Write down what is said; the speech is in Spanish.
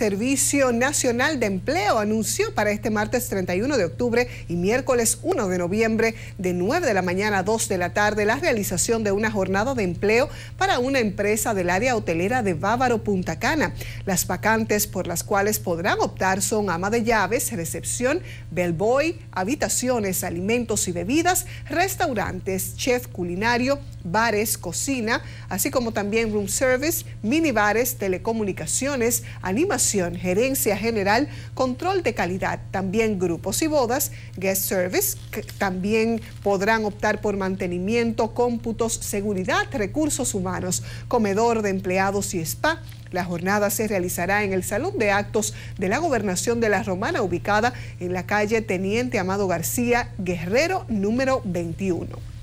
Servicio Nacional de Empleo anunció para este martes 31 de octubre y miércoles 1 de noviembre de 9 de la mañana a 2 de la tarde la realización de una jornada de empleo para una empresa del área hotelera de Bávaro, Punta Cana. Las vacantes por las cuales podrán optar son ama de llaves, recepción, bellboy, habitaciones, alimentos y bebidas, restaurantes, chef culinario, bares, cocina, así como también room service, minibares, telecomunicaciones, animación, gerencia general, control de calidad, también grupos y bodas, guest service, que también podrán optar por mantenimiento, cómputos, seguridad, recursos humanos, comedor de empleados y spa. La jornada se realizará en el Salón de Actos de la Gobernación de La Romana, ubicada en la calle Teniente Amado García, Guerrero, número 21.